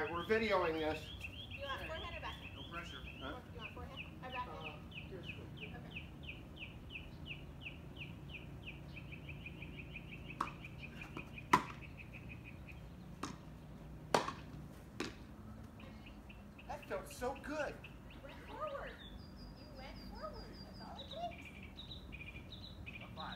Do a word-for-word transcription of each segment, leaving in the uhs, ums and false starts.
right, we're videoing this. You want forehand or backhand? No pressure. You Huh? want forehand or backhand? Uh, here's good. Okay. That felt so good. Went forward. You went forward. That's all it takes. A five.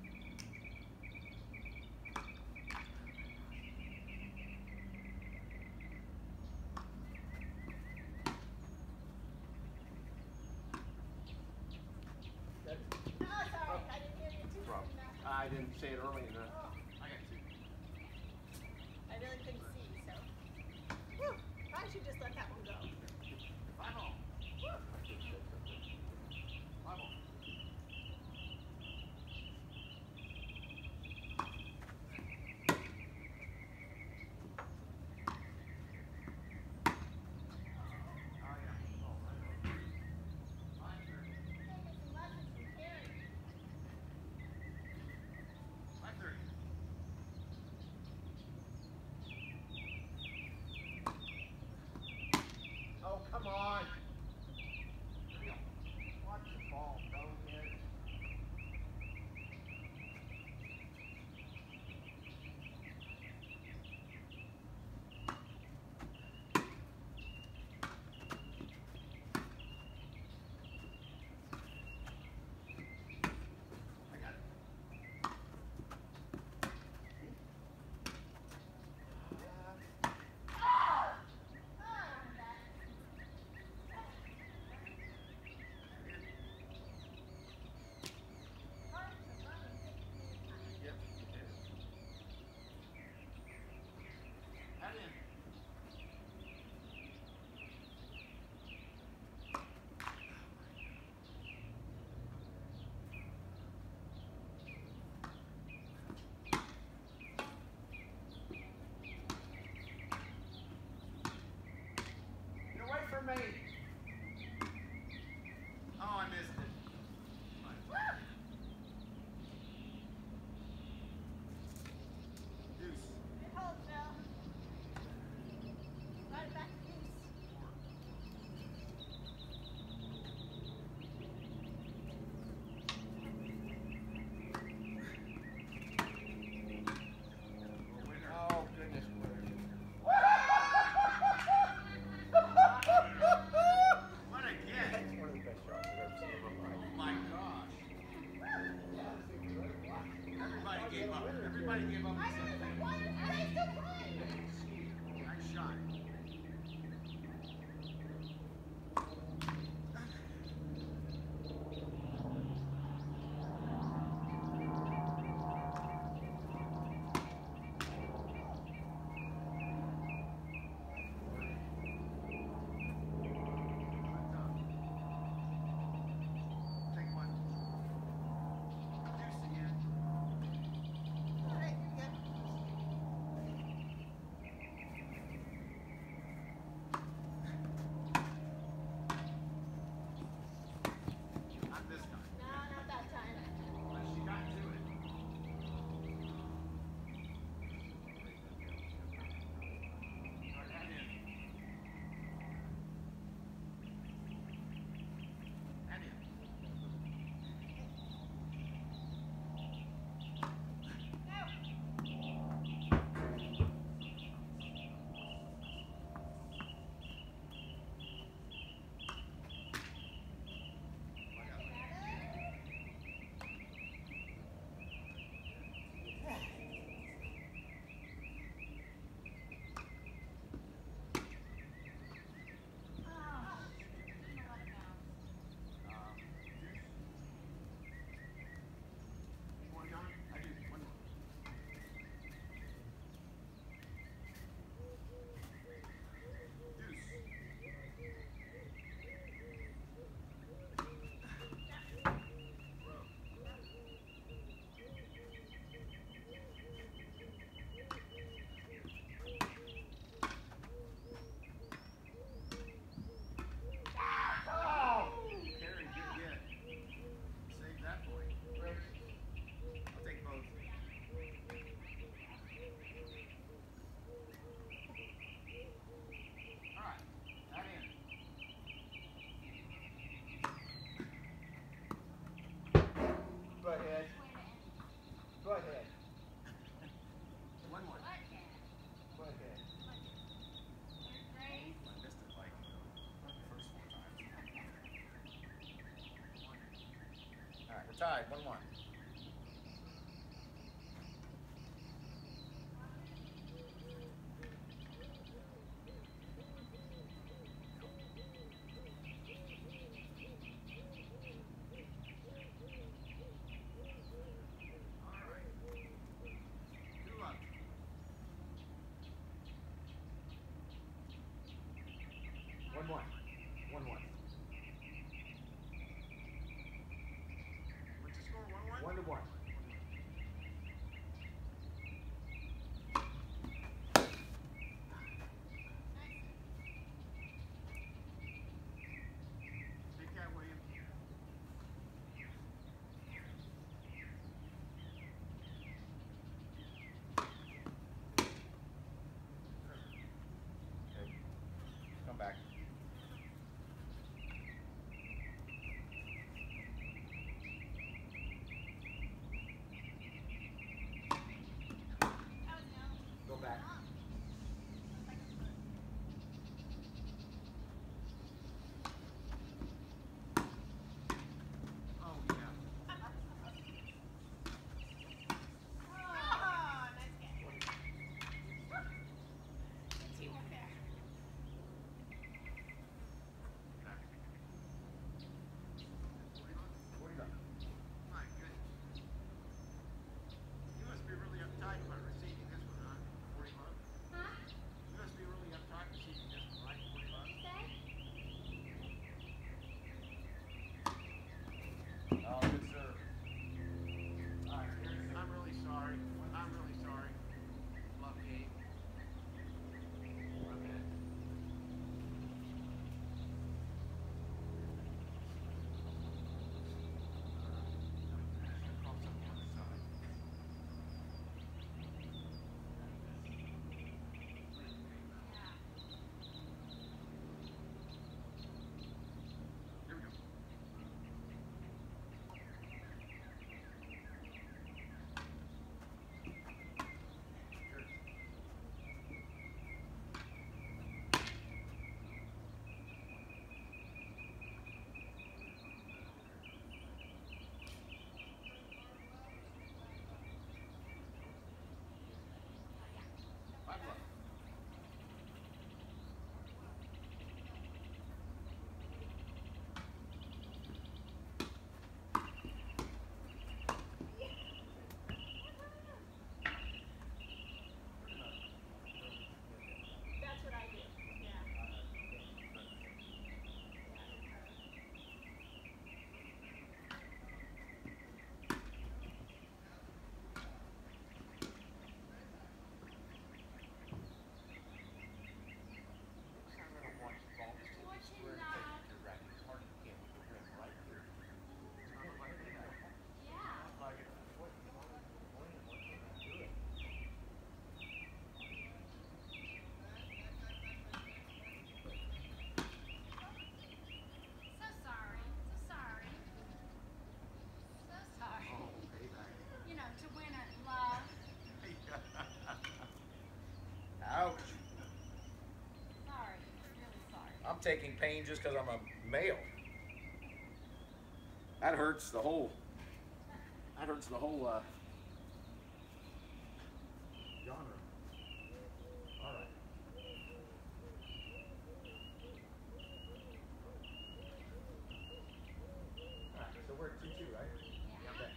That, No, sorry. I didn't hear you too Rob, soon enough. I didn't say it early enough. Oh, I got two. I really couldn't see, so. Whew. Probably should just let that one go. Five all. Whew. Five all. Oh, yeah. Oh, right. Five thirty. Taking some lessons from Carrie. Five thirty. Oh, come on. There we go. Watch the ball, bonehead. I got it. Ah, I'm back. Hard to run and take it time. Yep, it is. Head in. Get away from me. Oh, I missed it. Fine. Woo! Deuce. Good hold, Phil. Right back to use. Four. A winner. Oh, goodness gracious. What a get. That's one of the best shots I've ever seen in my life. Oh my gosh. Everybody gave up. Everybody gave up. I know, it's like, why are they still playing? Nice shot. Take one. Deuce again. All right, you're good. tied, one one. One one. One one. What's the score? One one? One to one. Take that, William. Okay. Come back. That was no. Go back. Oh, yeah. Oh, nice catch. Good teamwork there. Back. Forty left. My goodness. You must be really uptight about receiving this one, huh? Forty love. Huh? You must be really uptight receiving this one, right? Forty love. Oh, good serve. All right, here's the I'm really sorry. I'm really sorry. Love Gabe. My bad. Call something on the side. Here we go. Five love. That's what I do. Yeah. So sorry. So sorry. So sorry. Oh, payback. You know, to win at love. Ouch. Sorry. Really sorry. I'm taking pain just because I'm a male. That hurts the whole. That hurts the whole. Uh, Genre. All right. All right, so we're at two two, right? Yeah. Okay.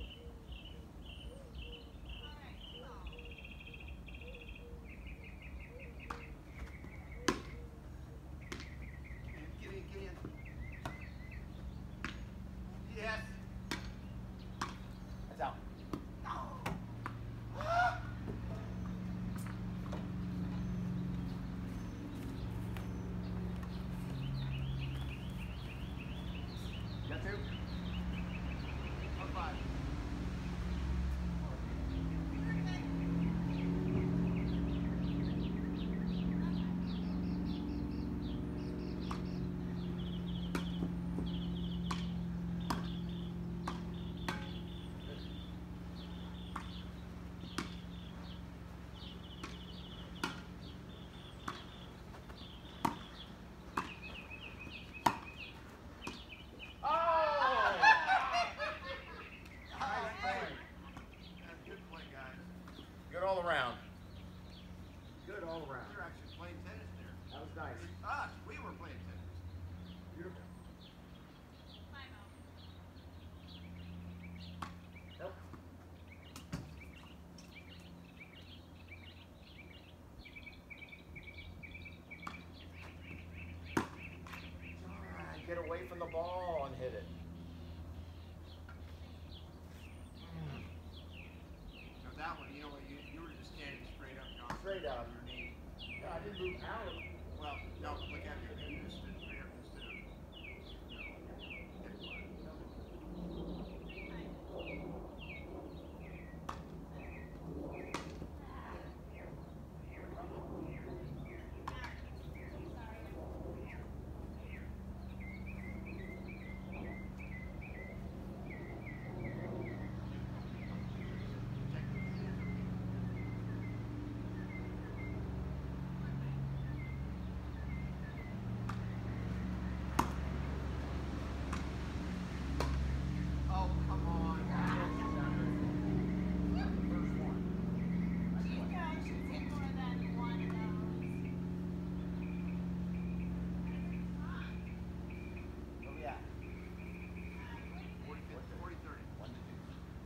Get in, get in. Yes. That's out. Good all around. Good all around. We were actually playing tennis there. That was nice. Us, we were playing tennis. Beautiful. Bye, Mom. Nope. Get away from the ball and hit it. Now that one, you know, you, you were just standing straight up, John. Straight up. On your knee. Yeah, I didn't move out. Well, no, look at me. You just stood straight up instead of, you know, hit one. Oh, come on. First one. You guys should hit more than one of those. Oh yeah. forty, forty, thirty. One to two.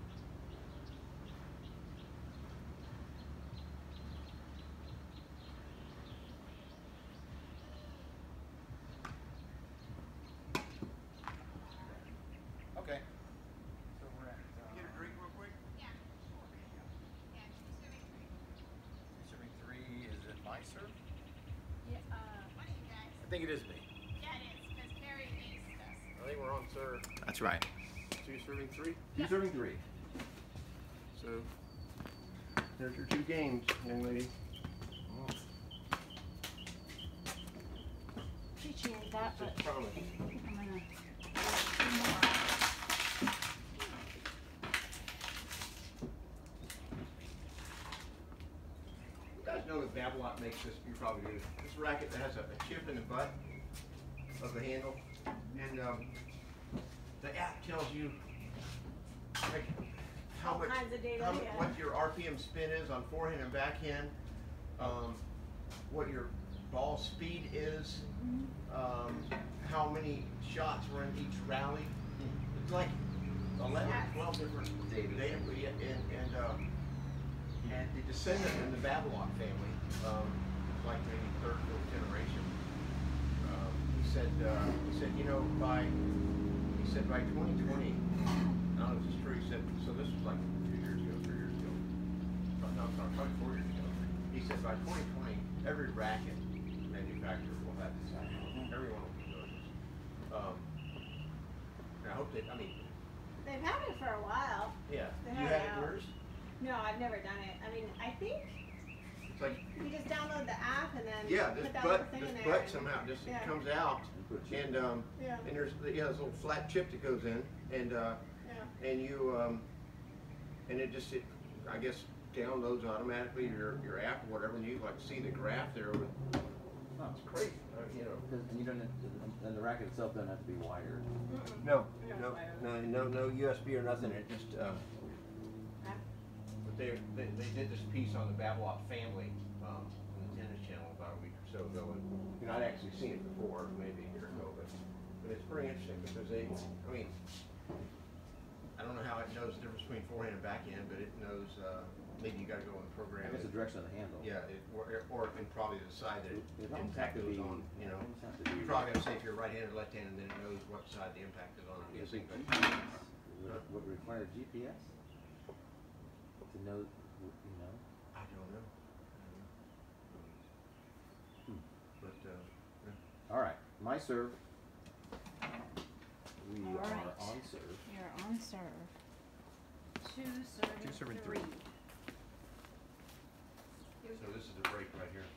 Okay. So we're at uh, Get a drink real quick. Yeah. Yeah, she's serving three. serving three. Is it my serve? Yeah, uh, one of you guys. I think it is me. Yeah, it is, because Carrie aced us. I think we're on serve. That's right. So you're serving three? You're serving three. So there's your two games, young lady. Appreciate that, but Just promise. I think I'm gonna do more. You guys know that Babolat makes this, you probably do, this racket that has a, a chip in the butt of the handle. And um, the app tells you like how All much, kinds of data, how mu- yeah. what your R P M spin is on forehand and backhand, um, what your ball speed is, um, how many shots were in each rally. It's like eleven, twelve different Data. data, yeah, and, and, uh, and the descendant in the Babylon family, um, like maybe third, fourth generation, um, he said, uh, he said, you know, by, he said by twenty twenty, I don't know if this is true, he said, so this was like two years ago, three years ago, no, no, sorry, probably four years ago. He said by twenty twenty, every racket manufacturer will have this app. Everyone will be doing this. Um, and I hope that, I mean, They've had it for a while. yeah, They you have had it it out. yours? No, I've never done it. I mean, I think It's like, you just download the app and then yeah, this put that butt, little thing this in there. butt and- somehow just yeah. it comes out, Put a chip. and um, Yeah. and there's yeah, this little flat chip that goes in, and uh, Yeah. and you um, and it just it, I guess downloads automatically your your app or whatever, and you like see the graph there with. Oh, It's crazy, uh, you know. Because and you don't, and the racket itself doesn't have to be wired. Mm-mm. No, Yeah, no, wireless. no, no, no U S B or nothing. It just. Uh, Okay. But they, they, they did this piece on the Babolat family, um, on the tennis channel about a week or so ago, and, you know, I'd actually seen it before, maybe a year ago, but, but it's pretty interesting because they, I mean, I don't know how it knows the difference between forehand and backhand, but it knows, uh, maybe you gotta go in the I program. guess the direction of the handle. Yeah, it, or, or, and probably the side that it, It almost have impact to goes be- on, you know. it almost have to be- You probably gotta say if you're right-handed or left-handed, then it knows what side the impact is on, I'm Is guessing, it but. G P S? Would it, would it require G P S? To know, you know? I don't know. I don't know. Hmm. But, uh, yeah. All right, my serve. We All are right. on serve. You're on serve. Two serving, Two serving three. three. So this is the break right here.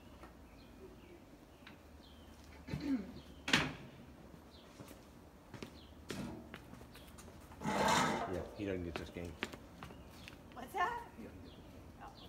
Yeah. He doesn't get this game. What's that? Oh, okay.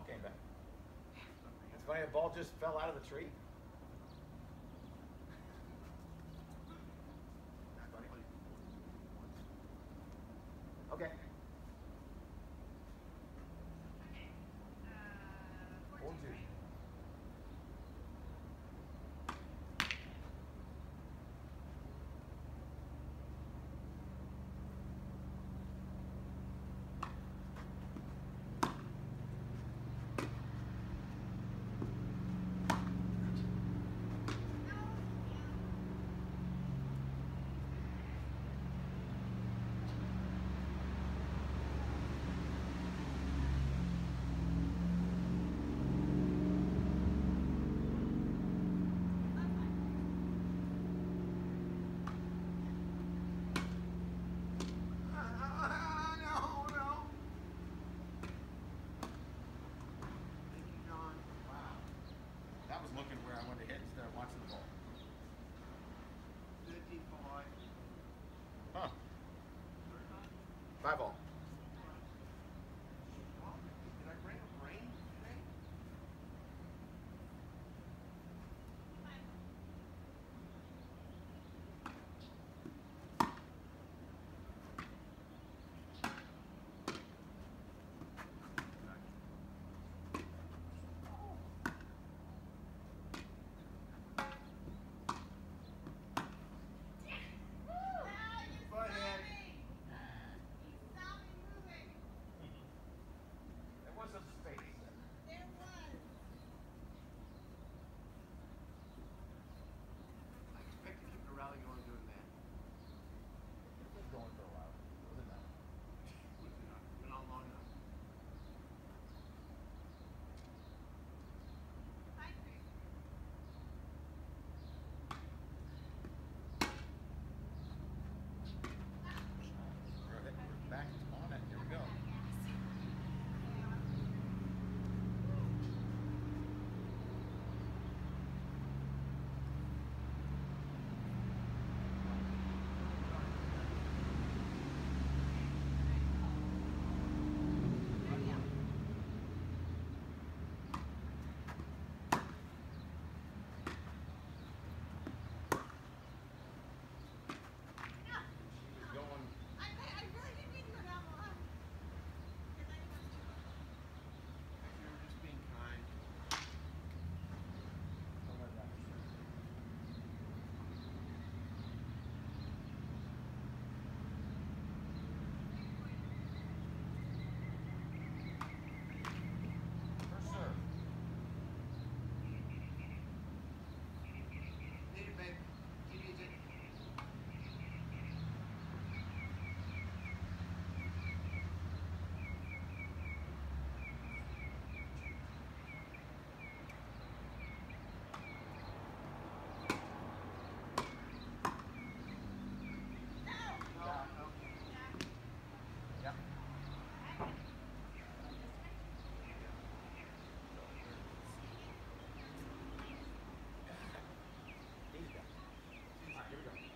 came back. It's funny, the ball just fell out of the tree. Funny. Okay. Four two. That was looking where I wanted to hit instead of watching the ball. Huh. Five ball. Did I bring a brain today? Butthead. There was some space there. There was. I expect to keep the rally going doing that. It was going for a while. Wasn't that? Been on- Been on long enough. Hi, Chris. We're we're back on it. Here we go. She's going. I, I really didn't mean to go down the line. Because I didn't want to. You were just being kind. First serve. Need it, babe. He needs it. No, no. Yep. Easy go. All right, here we go.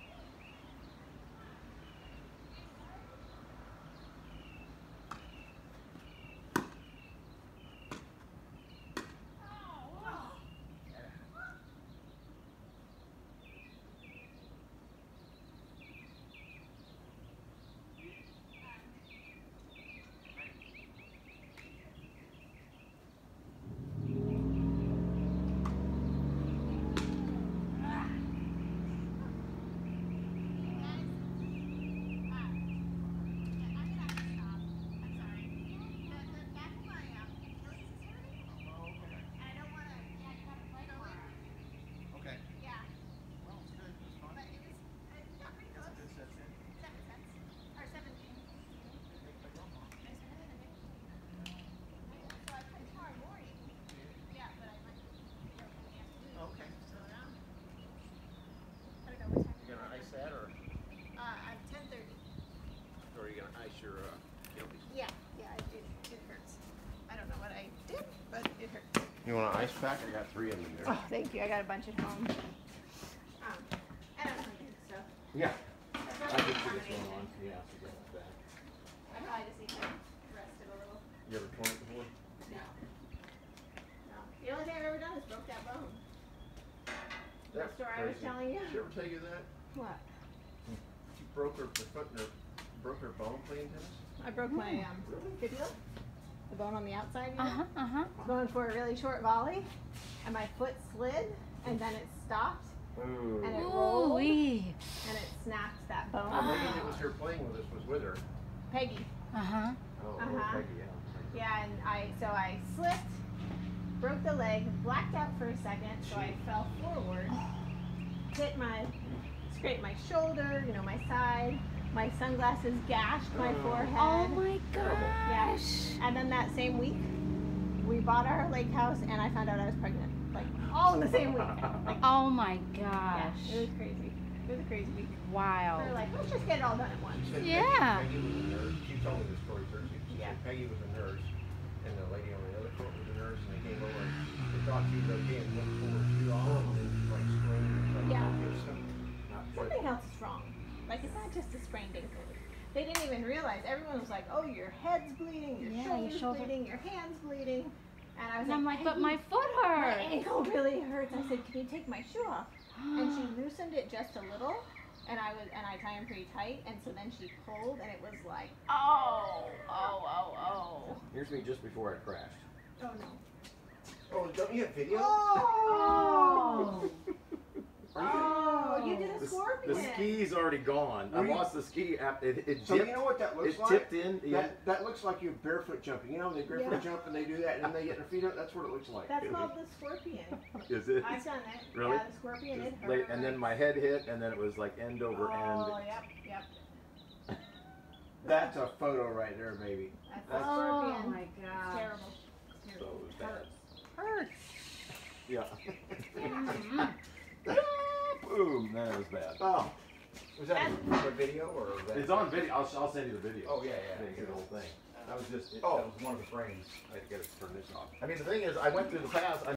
Okay. Yeah, Well, it's good. It's fun. but it was, it got pretty That's a close. good set in. Seven cents. Or seventeen. Take the drum off. I said, "I think." So I play tomorrow morning. Yeah, but I might be able to in the afternoon. Okay. So, um, gotta go. What time? You gonna ice that, or, Uh, at ten thirty. or are you gonna ice your uh, Achilles? Yeah, yeah, it, it, it hurts. I don't know what I did, but it hurts. You want an ice pack? I got three of them there. Oh, thank you. I got a bunch at home. Um, and I'm hungry, so. Yeah. That's I probably did a see this combination. one on. Yeah, so that's that. I probably just need to rest it a little. You ever torn it before? No. The only thing I've ever done is broke that bone. That's story I was crazy. telling you? Did she ever tell you that? What? She broke her, her foot and her, broke her bone playing tennis? I broke my um, fibula, the bone on the outside. You know? Uh huh. Uh huh. Going for a really short volley, and my foot slid, and then it stopped, Ooh. and it rolled, Ooh-wee. and it snapped that bone. The lady that was here playing with us was with her. Peggy. Uh huh. Oh, Uh-huh. Peggy, yeah. Yeah, and I so I slipped, broke the leg, blacked out for a second, so I fell forward, hit my, scraped my shoulder, you know, my side. My sunglasses gashed my Oh. forehead. Oh my Yeah. gosh. And then that same week, we bought our lake house, and I found out I was pregnant. Like all in the same week. Like, Oh my yeah, gosh. it was crazy. It was a crazy week. We Wow. were like, let's just get it all done at once. She said Yeah. Peggy, Peggy was a nurse. She told me this story first. She Yeah. said Peggy was a nurse, and the lady on the other court was a nurse, and they came over and they thought she was okay and went pull her shoe off, and then she like screamed and like, Yeah. oh, there's some, not good. Something else is wrong. Like it's not just a sprained ankle. They didn't even realize. Everyone was like, oh, your head's bleeding, your Yeah, your shoulder's shoulder. bleeding, your hand's bleeding. And I was And I'm like, like, but my "Peggy, foot my hurts. ankle really hurts. I said, can you take my shoe off? And she loosened it just a little, and I was, and I tie them pretty tight, and so then she pulled, and it was like, Oh, oh, oh, oh. Here's me just before I crashed. oh no. Oh, don't you have video? Oh, Are you, oh, you did a The, scorpion. the ski's already gone. I Were you- lost the ski. After, it it so dipped. you know what that looks It like? tipped in. Yeah. That, that looks like you're barefoot jumping. You know, they barefoot Yeah. jump and they do that, and then they get their feet up. That's what it looks like. That's called the scorpion. Is it? I've done it. Really? Yeah, the scorpion. It Just late- hurt. and then my head hit, and then it was like end over Oh, end. yep, yep. That's a photo right there, baby. That's, That's- a Oh scorpion. my It's gosh. terrible. So Terrible. it was bad. Hurts. Yeah. Boom. Then it was bad. Oh, was that a video or? Was that It's on video. I'll, I'll send you the video. Oh yeah, I yeah. didn't get the whole thing. That was just. It, Oh. That was one of the frames. I got to turn this off. I mean, the thing is, I went through the pass. I